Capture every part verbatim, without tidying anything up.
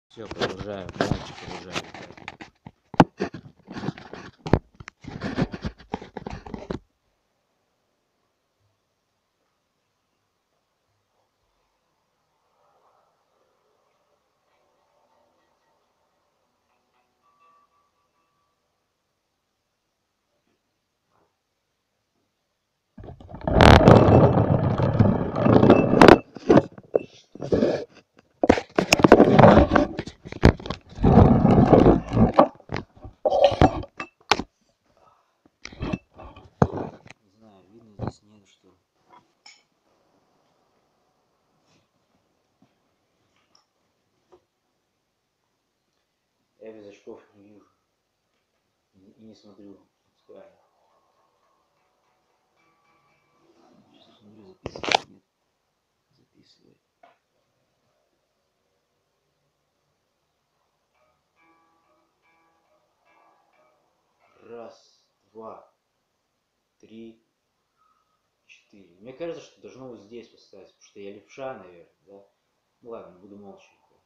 Все, продолжаю. Мальчик продолжаю. Не знаю, видно здесь нет, что ли. Я без очков не вижу. И не смотрю специально. Сейчас посмотрю, записывает, нет. Записывает. Раз, два, три, четыре. Мне кажется, что должно вот здесь поставить, потому что я левша, наверное, да? Ну ладно, буду молча.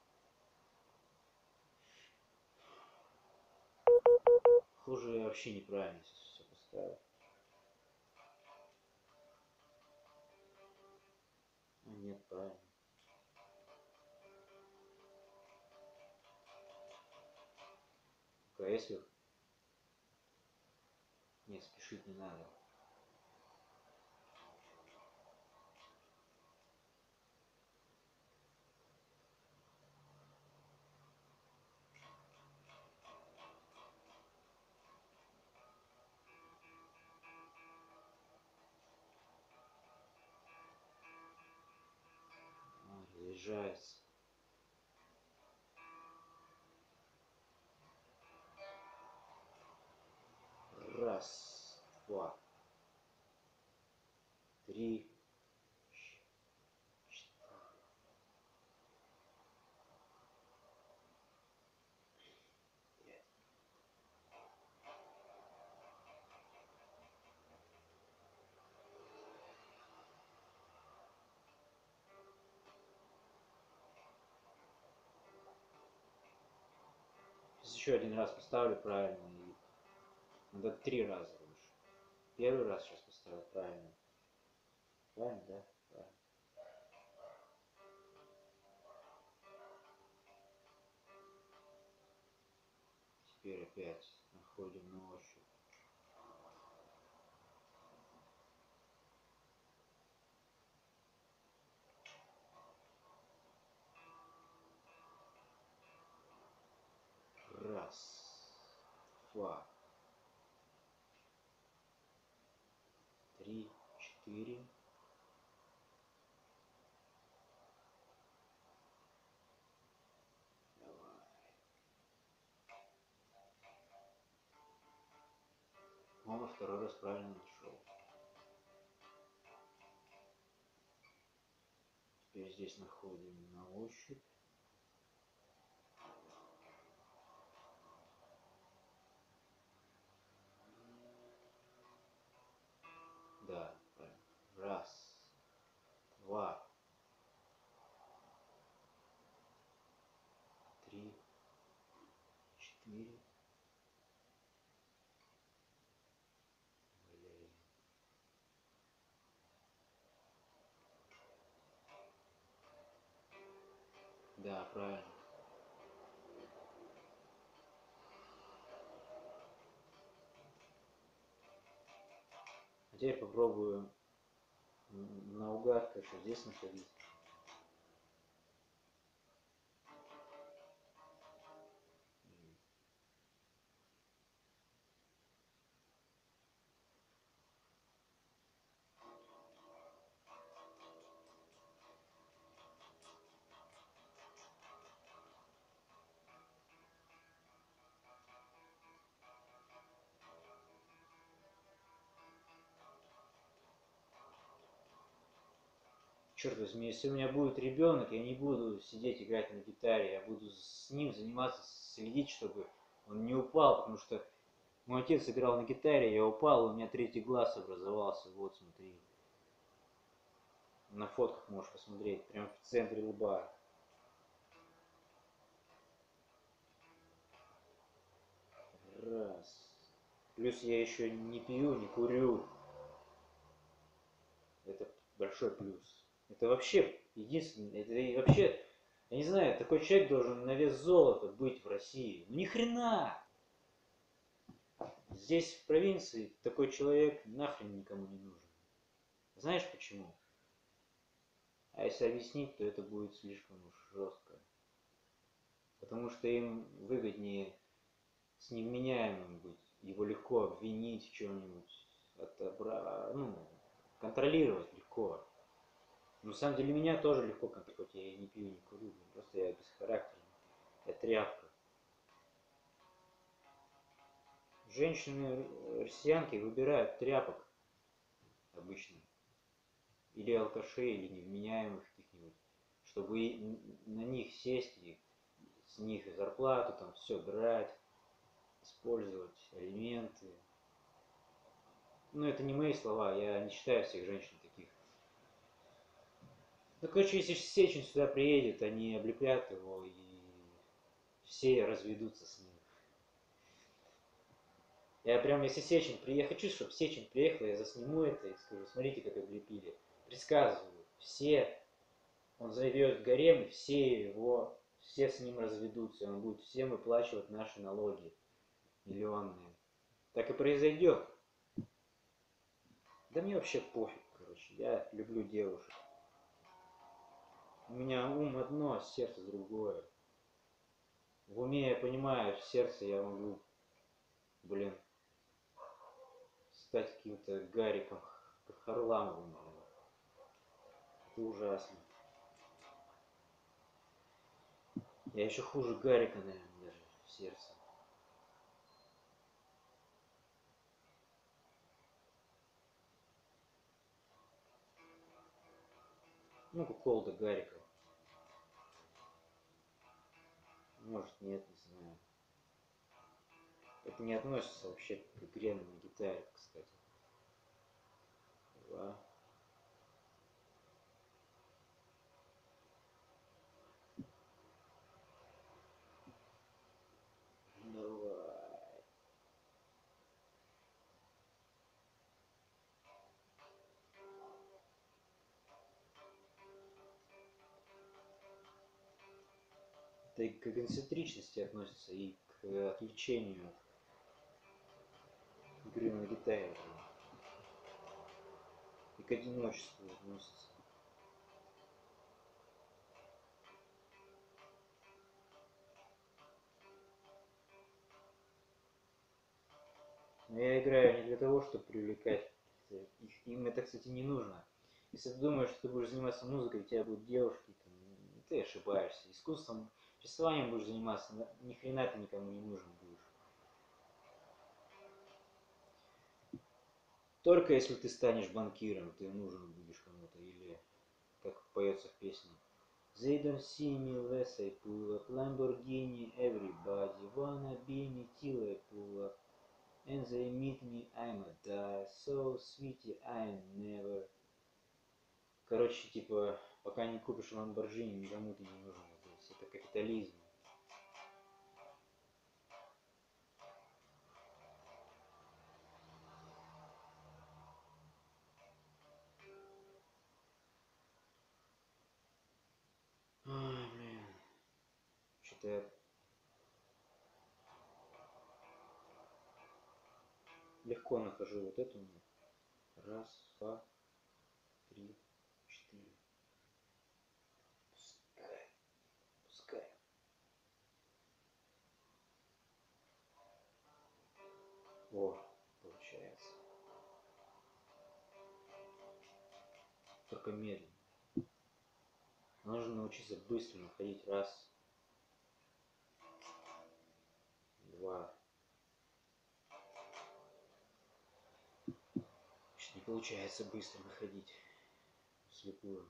Хуже я вообще неправильно все поставил. А нет, правильно. А если... Нет, спешить не надо. Он разъезжается. Раз, два, три, четыре. Сейчас еще один раз поставлю правильно. И надо три раза лучше. Первый раз сейчас поставил правильно. Правильно, да? Правильно. Теперь опять находим на ощупь. Раз, два, три, четыре. Давай. Он во второй раз правильно нашел. Теперь здесь находим на ощупь. Да, правильно. Раз, два, три, четыре. Блин. Да, правильно. А теперь попробую наугад, конечно, здесь находить. Черт возьми, если у меня будет ребенок, я не буду сидеть играть на гитаре, я буду с ним заниматься, следить, чтобы он не упал, потому что мой отец играл на гитаре, я упал, у меня третий глаз образовался, вот смотри. На фотках можешь посмотреть, прям в центре лба. Плюс я еще не пью, не курю. Это большой плюс. Это вообще единственное, это и вообще, я не знаю, такой человек должен на вес золота быть в России. Ну ни хрена! Здесь, в провинции, такой человек нахрен никому не нужен. Знаешь почему? А если объяснить, то это будет слишком уж жестко. Потому что им выгоднее с невменяемым быть. Его легко обвинить в чем-нибудь, отобра... ну, контролировать легко. Но на самом деле меня тоже легко контролировать. Я не пью, не курю. Просто я бесхарактерный. Я тряпка. Женщины россиянки выбирают тряпок обычно. Или алкашей, или невменяемых каких-нибудь. Чтобы на них сесть и с них зарплату, там все брать, использовать алименты. Ну, это не мои слова, я не считаю всех женщин таких. Ну, короче, если Сечин сюда приедет, они облепят его и все разведутся с ним. Я прям, если Сечин приехал, хочу, чтобы Сечин приехал, я засниму это и скажу, смотрите, как облепили. Предсказываю, все, он зайдет в гарем, и все его, все с ним разведутся, и он будет всем выплачивать наши налоги миллионные. Так и произойдет. Да мне вообще пофиг, короче, я люблю девушек. У меня ум одно, сердце другое. В уме я понимаю, в сердце я могу, блин, стать каким-то Гариком Харламовым, блин. Это ужасно. Я еще хуже Гарика, наверное, даже в сердце. Ну, кукол-то Гарика. Может, нет, не знаю. Это не относится вообще к игре на гитаре, кстати. Да. Давай. Это и к концентричности относится, и к отвлечению от игры на гитаре. И к одиночеству относится. Но я играю не для того, чтобы привлекать их. Им это, кстати, не нужно. Если ты думаешь, что ты будешь заниматься музыкой, у тебя будут девушки, там, ты ошибаешься. Искусством, рисованием будешь заниматься, ни хрена ты никому не нужен будешь. Только если ты станешь банкиром, ты нужен будешь кому-то. Или, как поется в песне, They don't see me unless I pull up Lamborghini, everybody wanna be me till I pull up. And they meet me, I'm a die, so sweetie, I'm never. Короче, типа, пока не купишь Lamborghini, никому ты не нужен. Это капитализм. Ой, блин. Что-то я легко нахожу вот эту. Раз, два, три, четыре. Пускай, пускай. О, получается. Только медленно. Нужно научиться быстро находить. Раз, два. Что не получается быстро находить вслепую.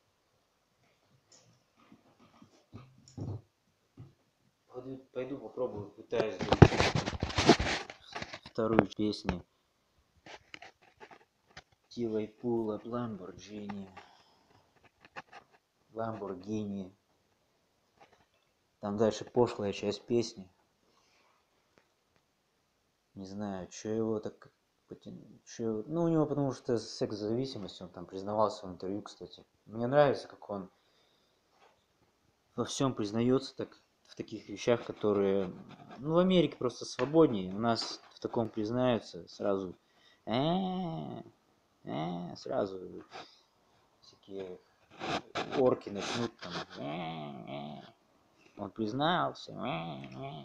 Пойду, пойду попробую, пытаюсь вторую песню. Till I pull up Lamborghini. Lamborghini. Там дальше пошлая часть песни. Не знаю, что его так потянуло. Чё... Ну, у него потому что секс-зависимость, он там признавался в интервью, кстати. Мне нравится, как он во всем признается так, в таких вещах, которые... Ну, в Америке просто свободнее. У нас в таком признаются сразу. Э, э, сразу всякие орки начнут там. Э, э. Он признался. Э, э.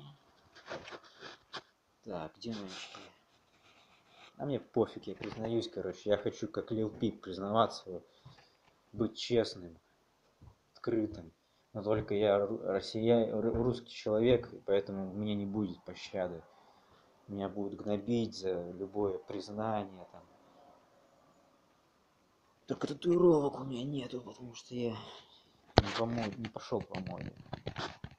Так, где ночки? А мне пофиг, я признаюсь, короче. Я хочу, как Лил Пип, признаваться, быть честным, открытым. Но только я россия... русский человек, и поэтому мне не будет пощады. Меня будут гнобить за любое признание там. Только татуировок у меня нету, потому что я не, по моде, не пошел по моде.